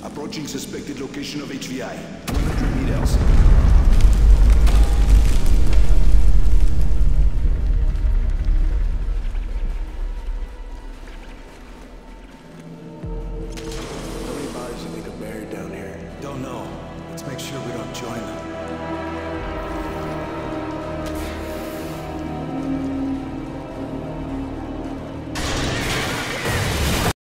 Approaching suspected location of HVI. 100 meters. How many bodies do you think are buried down here? Don't know. Let's make sure we don't join them.